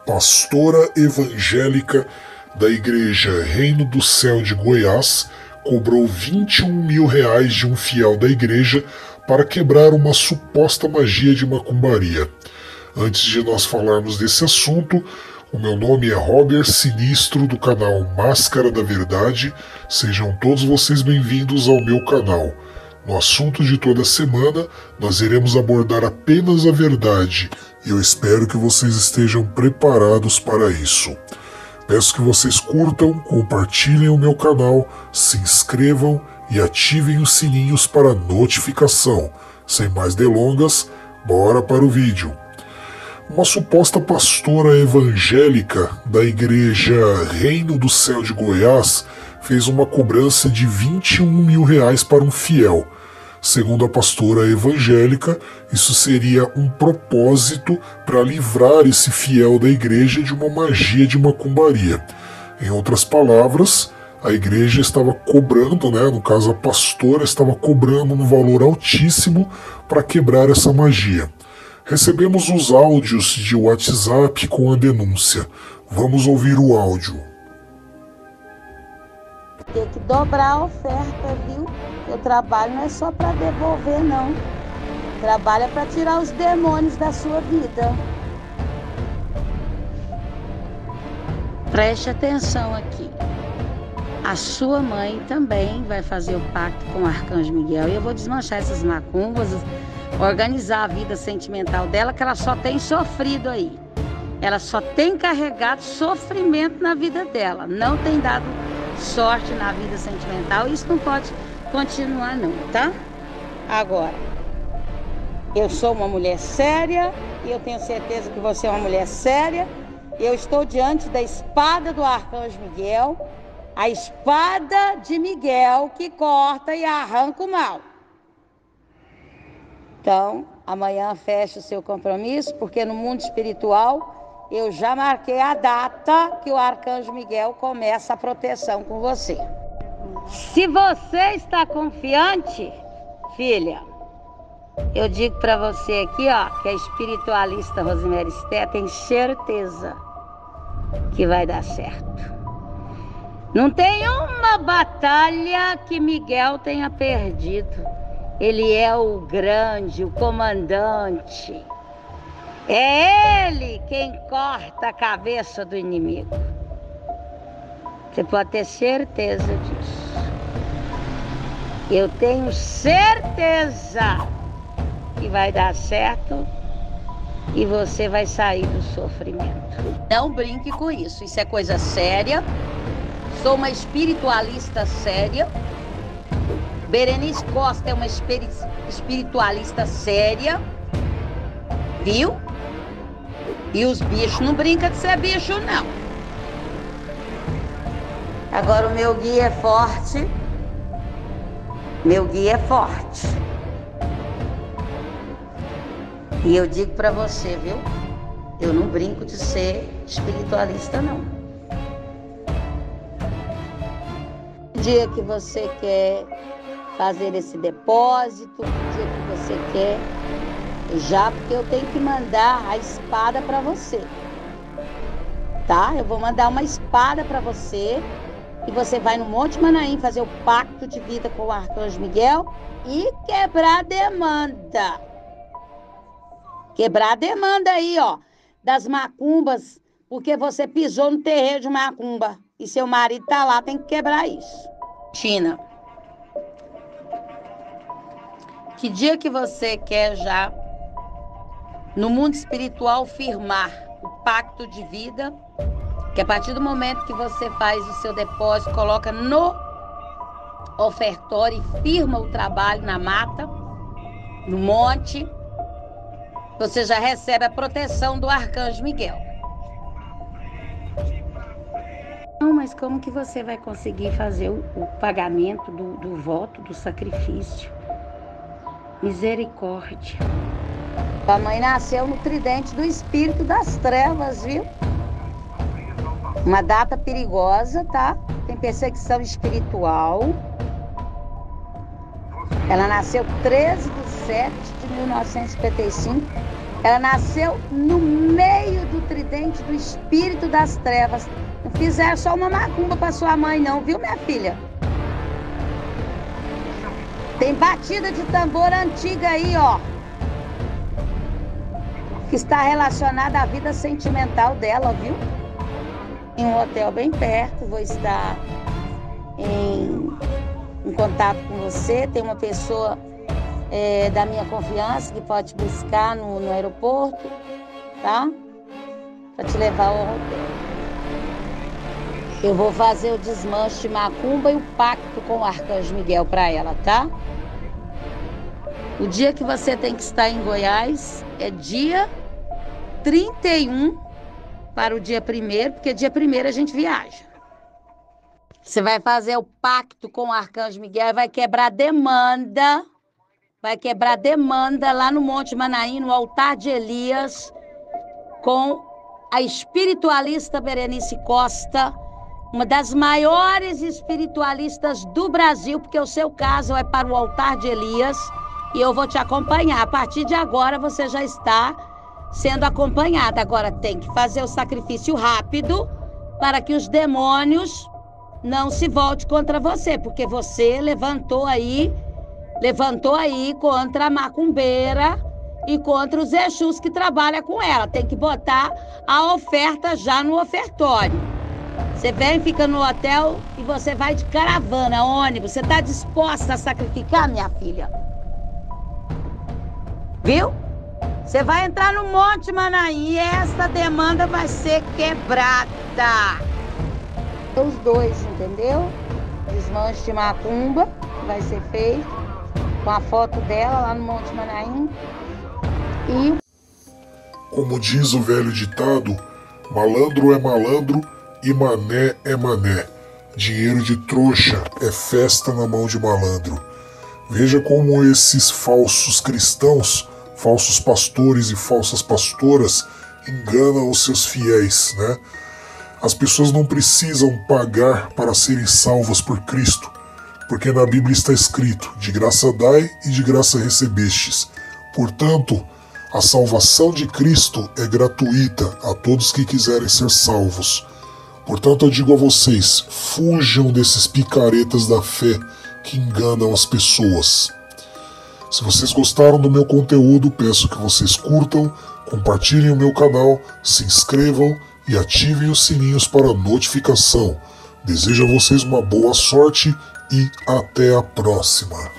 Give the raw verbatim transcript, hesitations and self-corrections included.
pastora evangélica da Igreja Reino do Céu de Goiás cobrou vinte e um mil reais de um fiel da igreja para quebrar uma suposta magia de macumbaria. Antes de nós falarmos desse assunto, o meu nome é Robert Sinistro, do canal Máscara da Verdade. Sejam todos vocês bem-vindos ao meu canal. No assunto de toda semana, nós iremos abordar apenas a verdade, e eu espero que vocês estejam preparados para isso. Peço que vocês curtam, compartilhem o meu canal, se inscrevam e ativem os sininhos para notificação. Sem mais delongas, bora para o vídeo. Uma suposta pastora evangélica da Igreja Reino do Céu de Goiás fez uma cobrança de vinte e um mil reais para um fiel. Segundo a pastora evangélica, isso seria um propósito para livrar esse fiel da igreja de uma magia de macumbaria. Em outras palavras, a igreja estava cobrando, né, no caso a pastora estava cobrando um valor altíssimo para quebrar essa magia. Recebemos os áudios de WhatsApp com a denúncia. Vamos ouvir o áudio. Tem que dobrar a oferta, viu? O trabalho não é só para devolver, não. O trabalho é para tirar os demônios da sua vida. Preste atenção aqui. A sua mãe também vai fazer o pacto com o Arcanjo Miguel. E eu vou desmanchar essas macumbas, organizar a vida sentimental dela, que ela só tem sofrido aí. Ela só tem carregado sofrimento na vida dela. Não tem dado sorte na vida sentimental. Isso não pode continuar não, tá? Agora, eu sou uma mulher séria e eu tenho certeza que você é uma mulher séria. Eu estou diante da espada do Arcanjo Miguel, a espada de Miguel que corta e arranca o mal. Então, amanhã feche o seu compromisso, porque no mundo espiritual eu já marquei a data que o Arcanjo Miguel começa a proteção com você. Se você está confiante, filha, eu digo para você aqui, ó, que a espiritualista Rosemary Sté tem certeza que vai dar certo. Não tem uma batalha que Miguel tenha perdido. Ele é o grande, o comandante. É ele quem corta a cabeça do inimigo. Você pode ter certeza disso. Eu tenho certeza que vai dar certo e você vai sair do sofrimento. Não brinque com isso, isso é coisa séria. Sou uma espiritualista séria. Berenice Costa é uma espiritualista séria, viu? E os bichos não brincam de ser bicho, não. Agora o meu guia é forte. Meu guia é forte. E eu digo pra você, viu? Eu não brinco de ser espiritualista, não. O dia que você quer fazer esse depósito, o dia que você quer, já porque eu tenho que mandar a espada pra você. Tá? Eu vou mandar uma espada pra você. E você vai no Monte Manaim fazer o pacto de vida com o Arcanjo Miguel e quebrar a demanda. Quebrar a demanda aí, ó, das macumbas, porque você pisou no terreiro de macumba e seu marido tá lá, tem que quebrar isso. Tina, que dia que você quer já, no mundo espiritual, firmar o pacto de vida? Que a partir do momento que você faz o seu depósito, coloca no ofertório e firma o trabalho na mata, no monte, você já recebe a proteção do Arcanjo Miguel. Não, mas como que você vai conseguir fazer o, o pagamento do, do voto, do sacrifício? Misericórdia. A mãe nasceu no tridente do espírito das trevas, viu? Uma data perigosa, tá? Tem perseguição espiritual. Ela nasceu treze de setembro de mil novecentos e cinquenta e cinco. Ela nasceu no meio do tridente do espírito das trevas. Não fizeram só uma macumba para sua mãe não, viu, minha filha? Tem batida de tambor antiga aí, ó, que está relacionada à vida sentimental dela, viu? Em um hotel bem perto, vou estar em, em contato com você. Tem uma pessoa é, da minha confiança que pode te buscar no, no aeroporto, tá? Para te levar ao hotel. Eu vou fazer o desmanche de macumba e o pacto com o Arcanjo Miguel para ela, tá? O dia que você tem que estar em Goiás é dia trinta e um para o dia primeiro, porque dia primeiro a gente viaja. Você vai fazer o pacto com o Arcanjo Miguel e vai quebrar demanda, vai quebrar demanda lá no Monte Manaim, no altar de Elias, com a espiritualista Berenice Costa, uma das maiores espiritualistas do Brasil, porque o seu caso é para o altar de Elias e eu vou te acompanhar. A partir de agora você já está sendo acompanhada. Agora tem que fazer o sacrifício rápido para que os demônios não se voltem contra você, porque você levantou aí, levantou aí contra a macumbeira e contra os Exus que trabalham com ela. Tem que botar a oferta já no ofertório. Você vem, fica no hotel e você vai de caravana, ônibus. Você está disposta a sacrificar, minha filha? Viu? Você vai entrar no Monte Manaim e essa demanda vai ser quebrada. Os dois, entendeu? Desmanche de macumba vai ser feito com a foto dela lá no Monte Manaim. E... como diz o velho ditado, malandro é malandro e mané é mané. Dinheiro de trouxa é festa na mão de malandro. Veja como esses falsos cristãos, falsos pastores e falsas pastoras enganam os seus fiéis, né? As pessoas não precisam pagar para serem salvas por Cristo, porque na Bíblia está escrito: de graça dai e de graça recebestes. Portanto, a salvação de Cristo é gratuita a todos que quiserem ser salvos. Portanto, eu digo a vocês, fujam desses picaretas da fé que enganam as pessoas. Se vocês gostaram do meu conteúdo, peço que vocês curtam, compartilhem o meu canal, se inscrevam e ativem os sininhos para notificação. Desejo a vocês uma boa sorte e até a próxima.